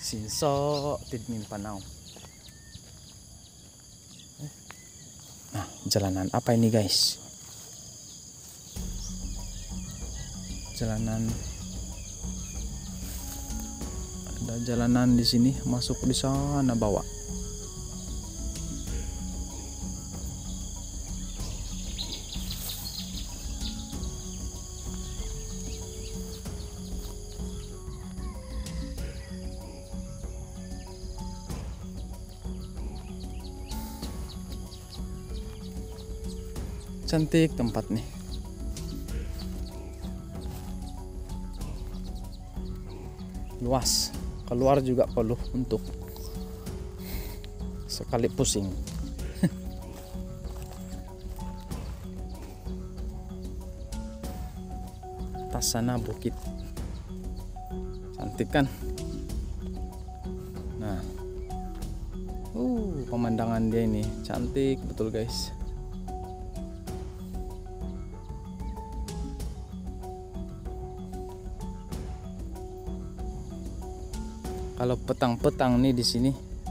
Sinso tidmin panaw. Nah, jalanan apa ini guys? Jalanan, ada jalanan di sini masuk di sana bawah. Cantik tempat nih. Luas, keluar juga perlu untuk sekali pusing. Atas sana bukit, cantik kan? Nah, pemandangan dia ini cantik betul guys. Kalau petang-petang nih di sini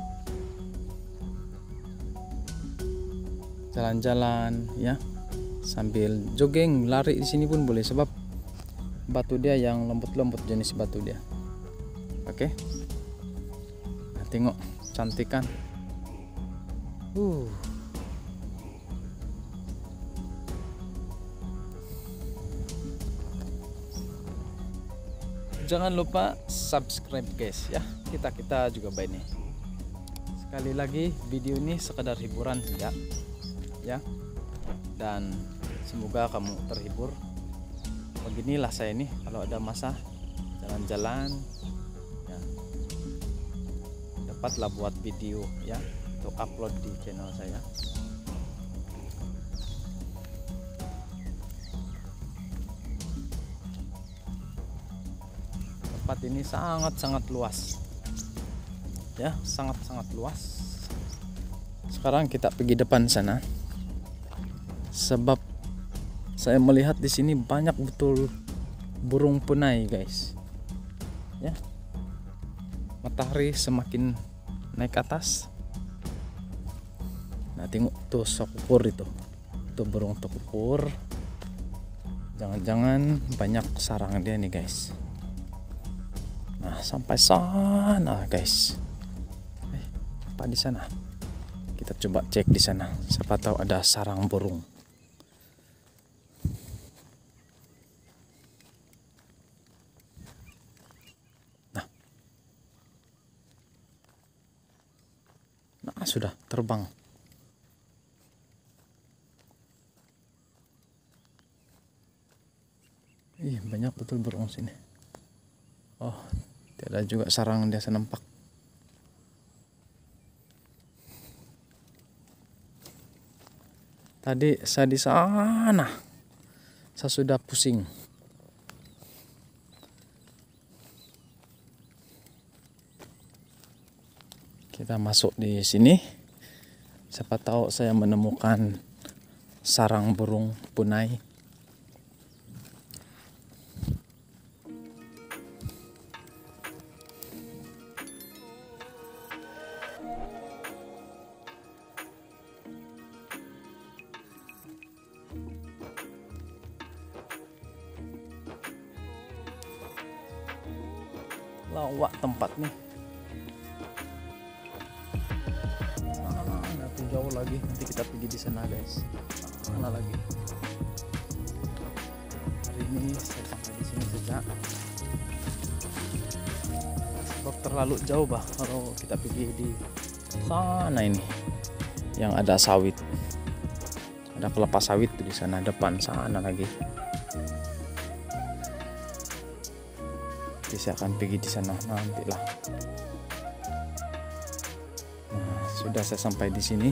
jalan-jalan ya, sambil jogging, lari di sini pun boleh sebab batu dia yang lembut-lembut, jenis batu dia. Oke. Nah, tengok cantik kan? Jangan lupa subscribe guys ya. Kita juga baik nih. Sekali lagi video ini sekedar hiburan ya. Dan semoga kamu terhibur. Beginilah saya ini kalau ada masa jalan-jalan ya. Dapatlah buat video ya untuk upload di channel saya. Tempat ini sangat-sangat luas ya, sangat-sangat luas. Sekarang kita pergi depan sana sebab saya melihat di sini banyak betul burung punai guys ya. Matahari semakin naik atas. Nah, tengok tuh sokukur itu burung tokukur. Jangan-jangan banyak sarang dia nih guys. Nah, sampai sana guys. Apa di sana? Kita coba cek di sana. Siapa tahu ada sarang burung. Nah, sudah terbang. Banyak betul burung sini. Oh, tidak juga sarang dia nampak. Tadi saya di sana, saya sudah pusing. Kita masuk di sini. Siapa tahu saya menemukan sarang burung punai. Lawak tempat nih. Nanti jauh lagi, nanti kita pergi di sana guys. Mana lagi? Hari ini saya sampai di sini sejak. Sebab terlalu jauh kalau kita pergi di sana ini, yang ada sawit, ada kelapa sawit di sana depan sana lagi. Saya akan pergi di sana nantilah. Nah, sudah saya sampai di sini.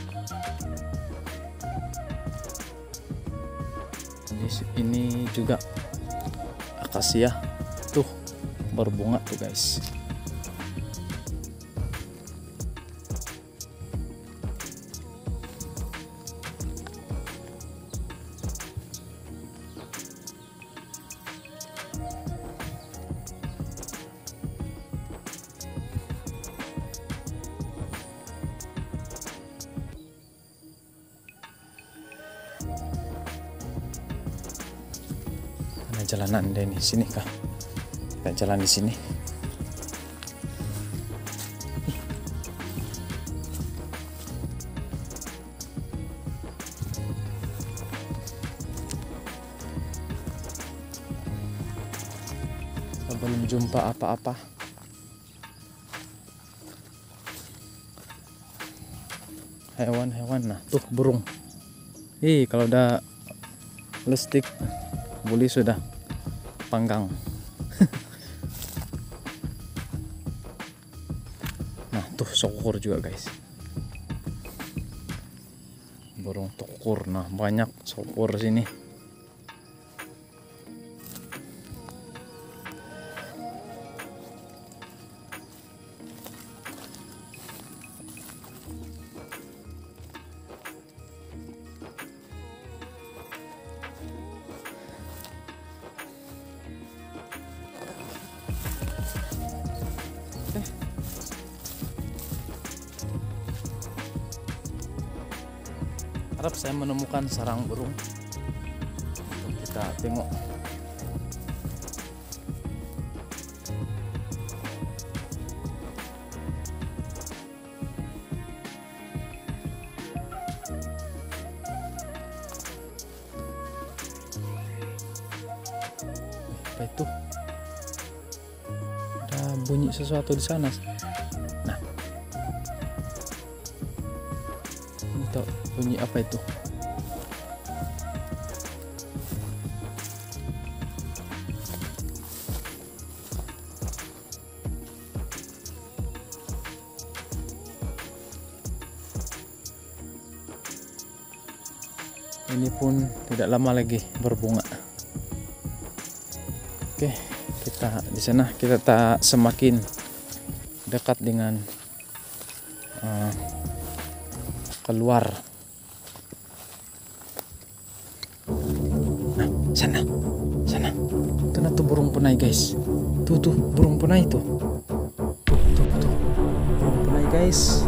Ini juga akasia tuh berbunga tuh guys. jalanan deh nih, sini kah? Kita jalan di sini. Kita belum jumpa apa-apa. Hewan-hewan, nah tuh burung. Kalau udah lestik buli sudah panggang. Nah tuh sokur juga guys, burung tukur. Nah banyak sokur sini. Harap saya menemukan sarang burung. Kita tengok. Apa itu? Ada bunyi sesuatu di sana. Nah, itu bunyi apa itu? Ini pun tidak lama lagi berbunga. Oke, kita di sana kita tak semakin dekat dengan keluar. Nah, sana. Itu tuh burung punai guys. Tuh burung punai tuh. Tuh burung punai guys.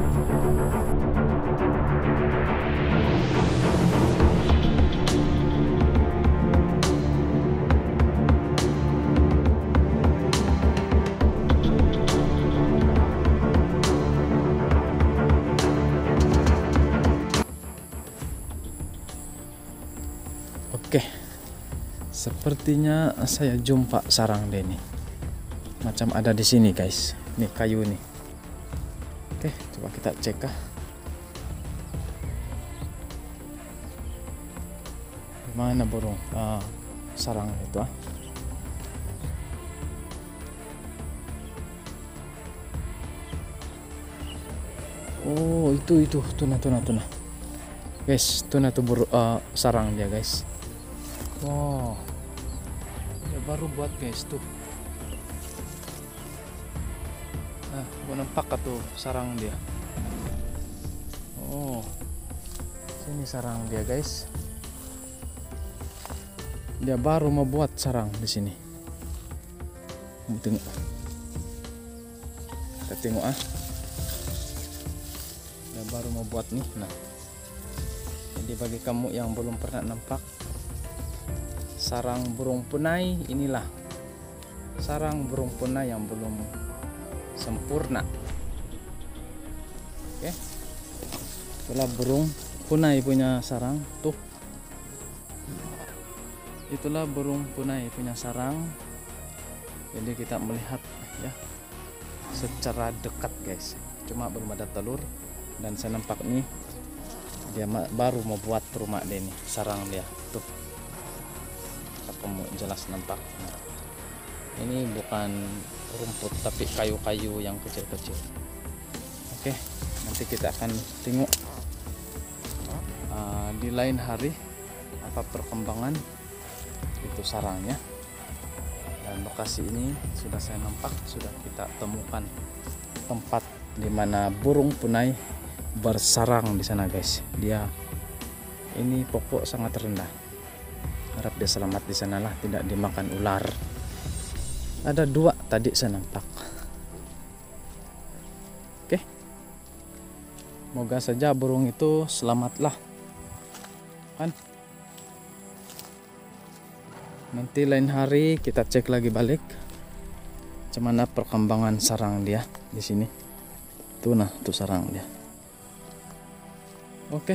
Oke, sepertinya saya jumpa sarang deh nih. Macam ada di sini guys. Nih kayu nih. Oke, coba kita cek kah. Mana burung sarang itu ah? Oh itu tuna. Guys, tuna tuh sarang dia guys. Wow, dia baru buat guys tuh. Nah, gua nampak tuh sarang dia. Oh, sini sarang dia guys. Dia baru mau buat sarang di sini. Tengok. Kita tengok ah. Dia baru mau buat nih. Nah, jadi bagi kamu yang belum pernah nampak sarang burung punai, inilah sarang burung punai yang belum sempurna. Oke, itulah burung punai punya sarang tuh. Itulah burung punai punya sarang. Jadi kita melihat ya secara dekat guys. Cuma belum ada telur dan saya nampak nih dia baru mau buat rumah dia nih, sarang dia tuh. Kamu jelas nampak. Nah, ini bukan rumput tapi kayu-kayu yang kecil-kecil. Oke, nanti kita akan tengok di lain hari apa perkembangan itu sarangnya. Dan lokasi ini sudah saya nampak, sudah kita temukan tempat di mana burung punai bersarang di sana guys. Dia ini pokok sangat rendah. Harap dia selamat di sanalah, tidak dimakan ular. Ada 2 tadi saya nampak. Oke, moga saja burung itu selamatlah kan. Nanti lain hari kita cek lagi balik gimana perkembangan sarang dia di sini. Tuh nah, tuh sarang dia. Oke.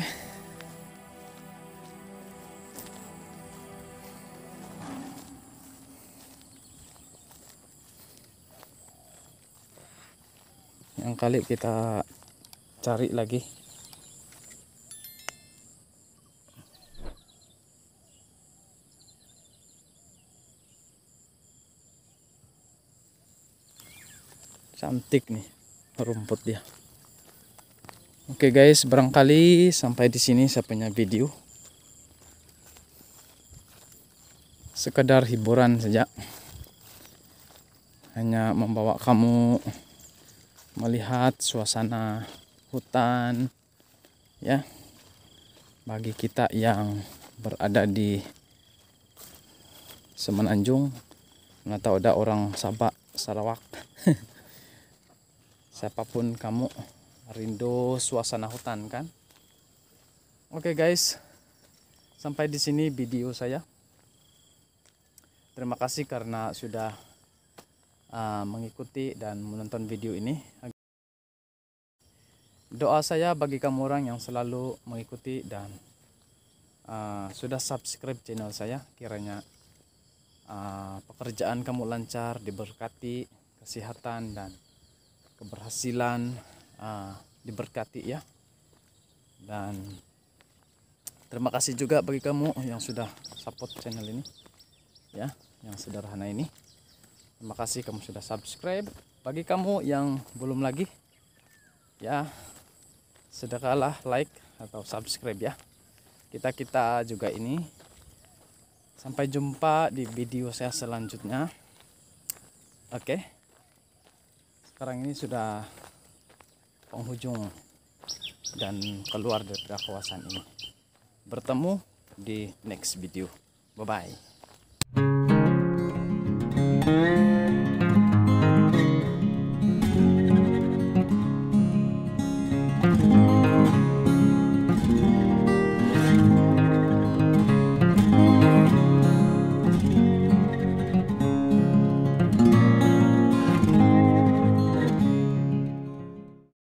Yang kali kita cari lagi. Cantik nih rumput dia. Oke guys, barangkali sampai di sini saya punya video. Sekedar hiburan saja. Hanya membawa kamu melihat suasana hutan ya. Bagi kita yang berada di Semenanjung atau ada orang Sabak, Sarawak. Siapapun kamu rindu suasana hutan kan? Oke guys, sampai di sini video saya. Terima kasih karena sudah mengikuti dan menonton video ini. Doa saya bagi kamu orang yang selalu mengikuti dan sudah subscribe channel saya, kiranya pekerjaan kamu lancar, diberkati, kesehatan dan keberhasilan diberkati ya. Dan terima kasih juga bagi kamu yang sudah support channel ini ya, yang sederhana ini. Terima kasih kamu sudah subscribe. Bagi kamu yang belum lagi ya, sedekahlah like atau subscribe ya. Kita juga ini. Sampai jumpa di video saya selanjutnya. Oke. Sekarang ini sudah penghujung dan keluar dari kawasan ini. Bertemu di next video. Bye bye.